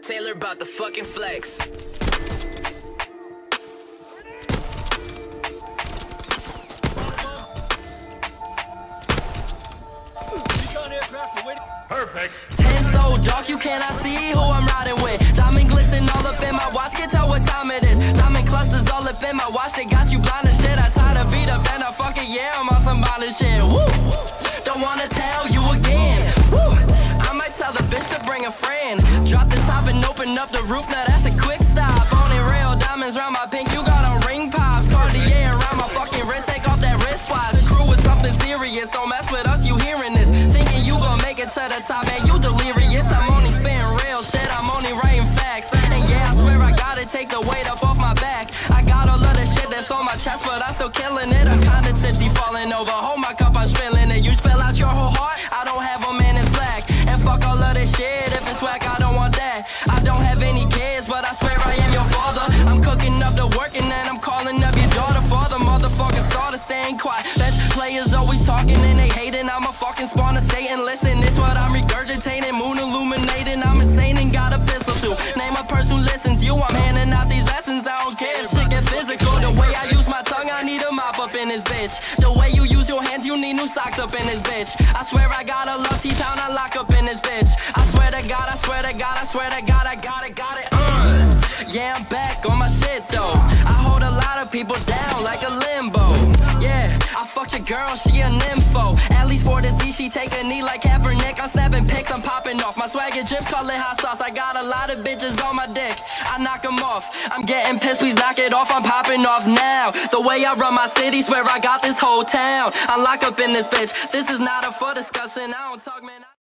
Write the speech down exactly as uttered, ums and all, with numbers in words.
Taylor about the fucking flex. Perfect. Ten so dark you cannot see who I'm riding with. Diamond glisten all up in my watch, can tell what time it is. Diamond clusters all up in my watch, they got you blind as shit. I tied a beat up and I fucking yeah, I'm on some violent shit. Woo! Don't wanna tell you again. Woo! I might tell the bitch to bring a friend. Drop the top and open up the roof, now that's a quick stop. Only real diamonds round my pink, you got on ring pops. Cartier around my fucking wrist, take off that wristwatch. The crew is something serious, don't mess with us, you hearing this. Thinking you gon' make it to the top, man, you delirious. I'm only spitting real shit, I'm only writing facts. And yeah, I swear I gotta take the weight up off my back. I got all of the shit that's on my chest, but I'm still killing it. I'm kinda tipsy, falling over, hold my cup, I'm spilling it. You spill out your whole heart, I don't have a man, it's black. And fuck all of this shit, if it's whack, I don't want that. I don't have any kids, but I swear I am your father. I'm cooking up the work and then I'm calling up your daughter. Father, motherfucker, started staying quiet. Bench players always talking and they hating. I'm a fucking spawn of Satan. Listen, this what I'm regurgitating. Moon illuminating, I'm insane and got a pistol too. Name a person who listens, you, I'm handing out these lessons. I don't care if shit get physical. The way I use my tongue, I need a mop up in this bitch. The way you use your hands, you need new socks up in this bitch. I swear I got a love T-Town, I lock up in this bitch. I swear to God, I swear to God, I swear to God, I got it, got it, uh. Yeah, I'm back on my shit though. I hold a lot of people down like a limbo. Yeah, I fucked your girl, she a nympho. At least for this D, she take a knee like Kaepernick. I'm snapping pics, I'm popping off. My swagger drips, call it hot sauce. I got a lot of bitches on my dick, I knock them off. I'm getting pissed, please knock it off. I'm popping off now. The way I run my city, swear I got this whole town. I lock up in this bitch. This is not a for discussion, I don't talk, man.